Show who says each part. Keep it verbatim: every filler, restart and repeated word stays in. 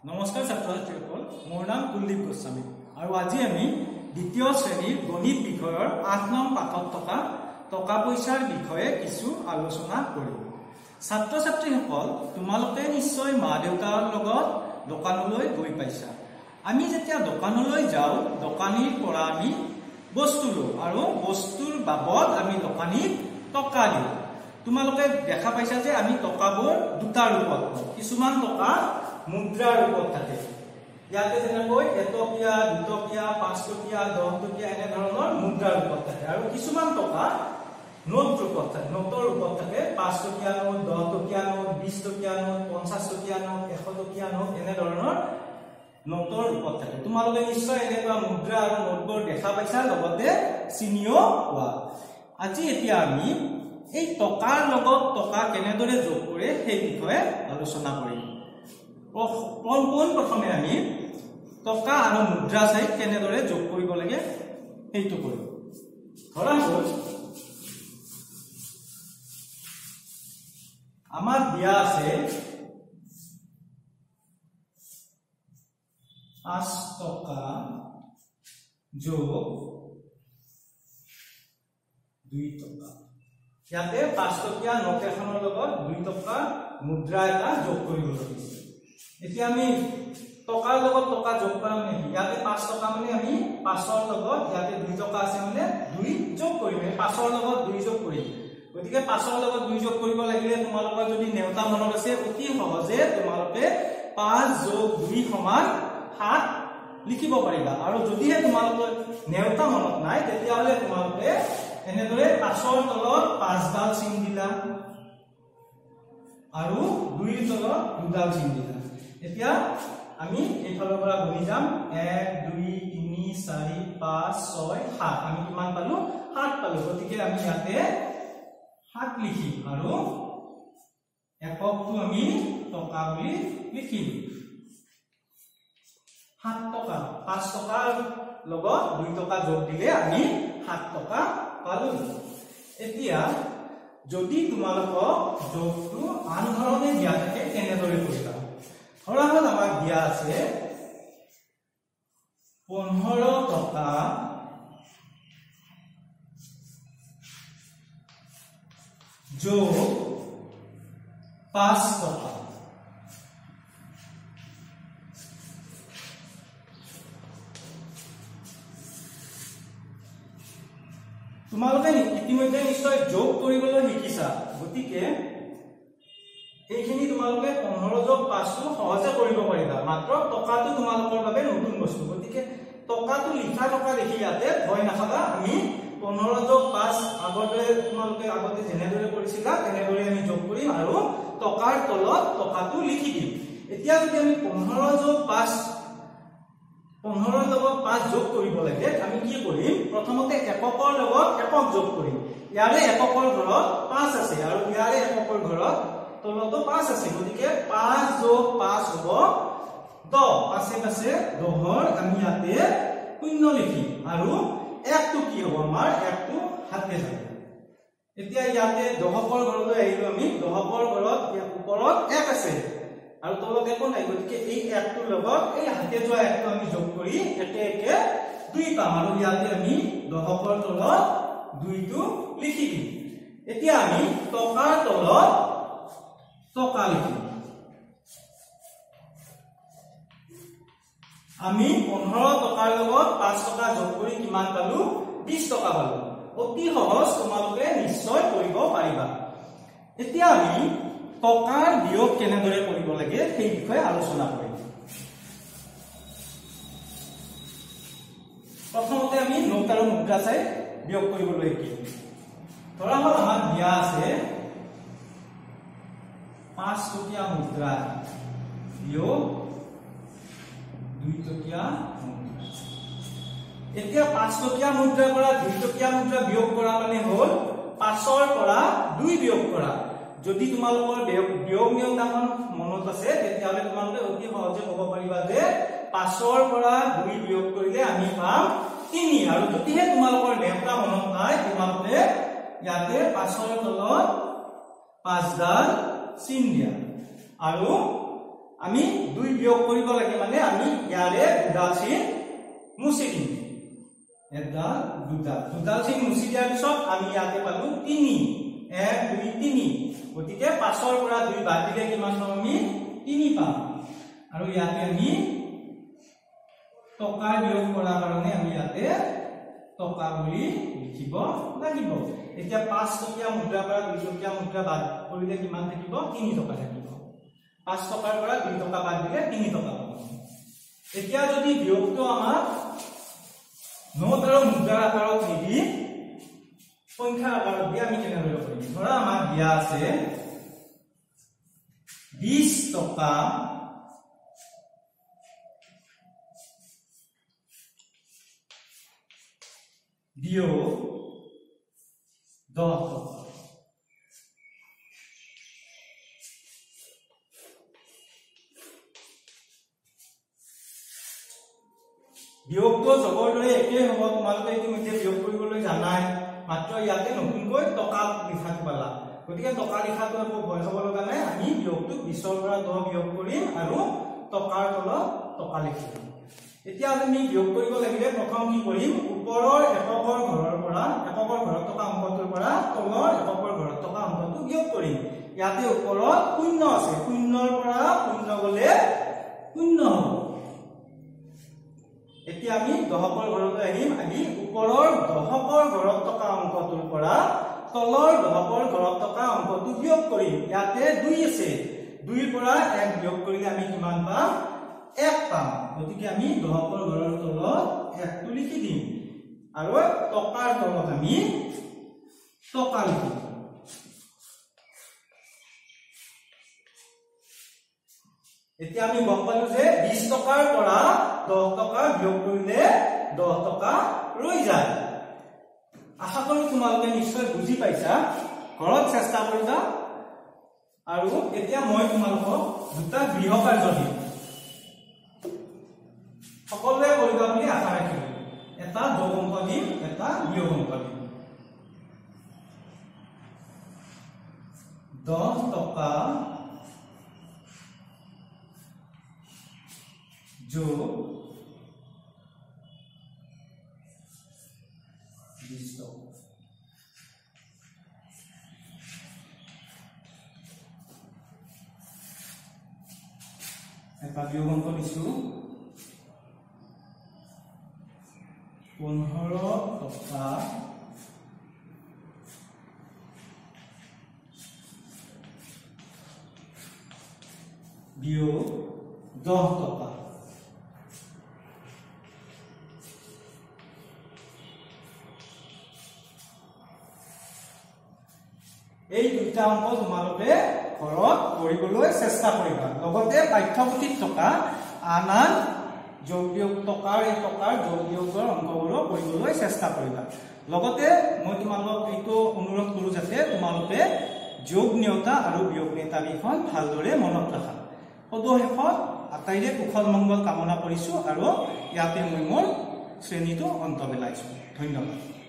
Speaker 1: নমস্কাৰ ছাত্ৰ-ছাত্ৰীসকল, মোৰ নাম কুলদীপ গোস্বামী আৰু আজি আমি দ্বিতীয় শ্ৰেণীৰ গণিত বিষয়ৰ আঠ নং পাঠত থকা টকা পইচাৰ বিষয়ে কিছু আলোচনা কৰিম। ছাত্ৰ-ছাত্ৰীসকল, তোমালোকে নিশ্চয় মা দেউতাৰ লগত দোকানলৈ গৈ পাইছা। আমি যেতিয়া দোকানলৈ যাওঁ, দোকানীৰ পৰা আমি বস্তু লওঁ আৰু বস্তুৰ বাবদ আমি দোকানীক টকা দিওঁ। তোমালোকে দেখা পাইছা যে আমি টকাবোৰ দুটা ৰূপত পাওঁ। কিছুমান টকা মুদ্ৰাৰ ৰূপত থাকে। ইয়াতে যেনেকৈ এটকীয়া, দুটকীয়া, পাঁচ টকীয়া, দহ টকীয়া এনে ধৰণৰ মুদ্ৰাৰ ৰূপত থাকে আৰু কিছুমান টকা নোট ৰূপত থাকে, নোটৰ ৰূপত থাকে। পাঁচ টকীয়া নোট, দহ টকীয়া নোট, বিশ টকীয়া নোট, পঞ্চাশ টকীয়া নোট, এশ টকীয়া নোট এনে ধৰণৰ নোটৰ ৰূপত থাকে। তোমালোকে নিশ্চয় এনেকুৱা মুদ্ৰা আৰু নোটবোৰ দেখা পাইছা, লগতে চিনিও পোৱা। আজি এতিয়া আমি এই টকাৰ লগত টকা কেনেদৰে যোগ কৰে সেই বিষয়ে আলোচনা কৰিম। পোন প্ৰথমে আমি টকা আৰু মুদ্ৰা চাই কেনেদৰে যোগ কৰিব লাগে সেইটো কৰিম। ধৰা হ'ল আমাৰ দিয়া আছে পাঁচ টকা যোগ দুই টকা। ইয়াতে পাঁচ টকীয়া নোট এখনৰ লগত দুই টকা মুদ্ৰা এটা যোগ কৰিব লাগিছে। এতিয়া আমি টকাৰ লগত টকা যোগ কৰা মানে কি? ইয়াতে পাঁচ টকা মানে আমি পাঁচৰ লগত ইয়াতে দুই টকা আছে মানে দুই যোগ কৰিম। পাঁচৰ লগত দুই যোগ কৰিম। গতিকে পাঁচৰ লগত দুই যোগ কৰিব লাগিলে তোমালোকৰ যদি নেওতা মনত আছে, অতি সহজে তোমালোকে পাঁচ যোগ দুই সমান সাত লিখিব পাৰিবা। আৰু যদিহে তোমালোকৰ নেওতা মনত নাই, তেতিয়াহ'লে তোমালোকে এনেদৰে পাঁচৰ তলত পাঁচডাল চিন দিলা আৰু দুইৰ তলত দুডাল চিন দিলা। এতিয়া আমি এইফালৰ পৰা গুণি যাম। এক, দুই, তিনি, চাৰি, পাঁচ, ছয়, সাত। আমি কিমান পালো? সাত পালো। গতিকে আমি ইয়াতে সাত লিখিম আৰু এককটো আমি টকা বুলি লিখিম। সাত টকা, পাঁচ টকাৰ লগত দুই টকা যোগ দিলে আমি সাত টকা পালো। এতিয়া যদি তোমালোকক যোগটো আন ধৰণে দিয়া থাকে, কেনেদৰে কৰিবা? ধৰা হ'ল আমাক দিয়া আছে পোন্ধৰ টকা যোগ পাঁচ টকা। তোমালোকে ইতিমধ্যে নিশ্চয় যোগ কৰিবলৈ শিকিছা। গতিকে এইখিনি তোমালোকে পোন্ধৰ যোগ পাঁচটো সহজে কৰিব পাৰিবা। মাত্ৰ টকাটো তোমালোকৰ বাবে নতুন বস্তু। গতিকে টকাটো লিখা টকা দেখি ইয়াতে ভয় নাখাবা। আমি পোন্ধৰ যোগ পাঁচ আগতে তোমালোকে আগতে যেনেদৰে কৰিছিলা তেনেদৰে আমি যোগ কৰিম আৰু টকাৰ তলত টকাটো লিখি দিম। এতিয়া যদি আমি পোন্ধৰ যোগ পাঁচ পোন্ধৰৰ লগত পাঁচ যোগ কৰিব লাগে, আমি কি কৰিম? প্ৰথমতে এককৰ লগত একক যোগ কৰিম। ইয়াৰে একৰ ঘৰত পাঁচ আছে আৰু ইয়াৰে একৰ ঘৰত তলতো পাঁচ আছে। গতিকে পাঁচ যোগ পাঁচ হ'ব দহ। পাঁচে পাঁচে দহৰ আমি ইয়াতে শূন্য লিখিম আৰু একটো কি হ'ব? আমাৰ একটো হাতে যাব। এতিয়া ইয়াতে দহকৰ ঘৰলৈ আহিলো আমি। দহকৰ ঘৰত ওপৰত এক আছে আৰু তলত একো নাই। গতিকে এই একটোৰ লগত এই হাতে যোৱা একটো আমি যোগ কৰি একে একে দুই পাম আৰু ইয়াতে আমি দহকৰ তলত দুইটো লিখি দিম। এতিয়া আমি টকাৰ তলত টকা লিখিম। আমি পোন্ধৰ টকাৰ লগত পাঁচ টকা যোগ কৰি কিমান পালো? বিশ টকা পালো। অতি সহজ, তোমালোকে নিশ্চয় কৰিব পাৰিবা। এতিয়া আমি টকাৰ বিয়োগ কেনেদৰে কৰিব লাগে সেই বিষয়ে আলোচনা কৰিম। প্ৰথমতে আমি নোট আৰু মুদ্ৰা চাই বিয়োগ কৰিবলৈ শিকিম। ধৰা হ'ল আমাক দিয়া আছে পাঁচ টকীয়া মুদ্ৰা বিয়োগ দুই টকীয়া মুদ্ৰা। এতিয়া পাঁচ টকীয়া মুদ্ৰাৰ পৰা দুই টকীয়া মুদ্ৰা বিয়োগ কৰা মানে হ'ল পাঁচৰ পৰা দুই বিয়োগ কৰা। যদি তোমালোকৰ বিয়োগ নিয়মখন মনত আছে, তেতিয়াহ'লে তোমালোকে অতি সহজে ক'ব পাৰিবা যে পাঁচৰ পৰা দুই বিয়োগ কৰিলে আমি পাম তিনি। আৰু যদিহে তোমালোকৰ নেওতা মনত নাই, তোমালোকে ইয়াতে পাঁচৰ তলত পাঁচডাল চিন দিয়া আৰু আমি দুই বিয়োগ কৰিব লাগে মানে আমি ইয়াৰে দুডাল চিন মুছি দিম এডাল দুডাল দুডাল চিন মুছি দিয়াৰ পিছত আমি ইয়াতে পালো তিনি এক দুই তিনি গতিকে পাঁচৰ পৰা দুই বাদ দিলে কিমান পাম আমি তিনি পাম আৰু ইয়াতে আমি টকা বিয়োগ কৰাৰ কাৰণে আমি ইয়াতে টকা বুলি লিখিব লাগিব এতিয়া পাঁচ টকীয়া মুদ্ৰাৰ পৰা দুই টকীয়া মুদ্ৰা বাদ কৰিলে কিমান থাকিব তিনি টকা থাকিব পাঁচ টকাৰ পৰা দুই টকা বাদ দিলে তিনি টকা পাব এতিয়া যদি বিয়োগটো আমাৰ নোট আৰু মুদ্ৰাৰ আকাৰত নিদি সংখ্যাৰ আকাৰত দি আমি কেনেদৰে কৰিম ধৰা আমাক দিয়া আছে বিশ টকা বিয়োগ দহ টকা বিয়োগটো জবৰ দৰে একেই হ'ব তোমালোকে ইতিমধ্যে বিয়োগ কৰিবলৈ জানাই মাত্ৰ ইয়াতে নতুনকৈ টকা লিখাটো পালা গতিকে টকা লিখাটো আকৌ ভয় হ'ব লগা নাই আমি বিয়োগটো বিশৰ পৰা দহ বিয়োগ কৰিম আৰু টকাৰ তলত টকা লিখিম এতিয়া আমি বিয়োগ কৰিব লাগিলে প্ৰথম কি কৰিম ওপৰৰ এককৰ ঘৰৰ পৰা এককৰ ঘৰত থকা অংকটোৰ পৰা তলৰ এককৰ ঘৰত থকা অংকটো বিয়োগ কৰিম ইয়াতে ওপৰত শূন্য আছে শূন্যৰ পৰা শূন্য গলে শূন্য হ'ব এতিয়া আমি দহকৰ ঘৰলৈ আহিম আমি ওপৰৰ দহকৰ ঘৰত থকা অংকটোৰ পৰা তলৰ দহকৰ ঘৰত থকা অংকটো বিয়োগ কৰিম ইয়াতে দুই আছে দুইৰ পৰা এক বিয়োগ কৰিলে আমি কিমান পাম এক পাম গতিকে আমি দহকৰ ঘৰৰ তলত একটো লিখি দিম আৰু টকাৰ তলত আমি টকা লিখিম এতিয়া আমি গম পালো যে বিশ টকাৰ পৰা দহ টকা বিয়োগ কৰিলে দহ টকা ৰৈ যায় আশা কৰো তোমালোকে নিশ্চয় বুজি পাইছা ঘৰত চেষ্টা কৰিবা আৰু এতিয়া মই তোমালোকক দুটা গৃহ কাৰ্য দিম সকলোৱে কৰিবা বুলি আশা ৰাখিলো এটা যোগ অংক দিম এটা বিয়োগ অংক দিম দহ টকা যোগ বিশ টকা এটা বিয়োগ অংক দিছো পোন্ধৰ টকা বিয়োগ দহ টকা এই দুটা অংক তোমালোকে ঘৰত কৰিবলৈ চেষ্টা কৰিবা লগতে পাঠ্যপুথিত থকা আন আন যোগ বিয়োগ টকাৰ এই টকাৰ যোগ বিয়োগৰ অংকবোৰো কৰিবলৈ চেষ্টা কৰিবা লগতে মই তোমালোকক এইটো অনুৰোধ কৰো যাতে তোমালোকে যোগ নিয়তা আৰু বিয়োগ নিয়তা কেইখন ভালদৰে মনত ৰাখা সদশেষত আটাইৰে কুশল মংগল কামনা কৰিছো আৰু ইয়াতে মই মোৰ শ্ৰেণীটো অন্ত পেলাইছো ধন্যবাদ।